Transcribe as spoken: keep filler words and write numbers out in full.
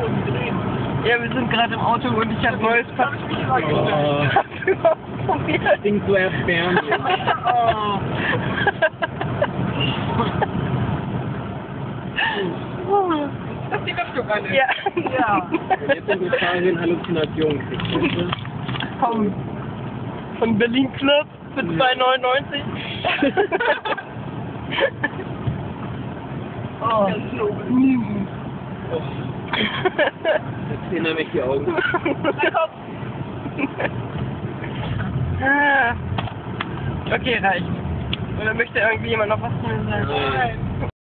Ja, wir sind gerade im Auto und ich habe neues Papier. Oh. Hast du überhaupt probiert? Klingt so erbärmlich. Oh. Das sieht doch schon alles. Ja. Ja. Jetzt in Italien Halluzinationen kriegt. Vom, von Berlin Club für zwei neunundneunzig. Oh. Mhm. Oh. Jetzt sehen nämlich die Augen. Ah. Okay, reicht. Oder möchte irgendwie jemand noch was zu mir sagen? Nein.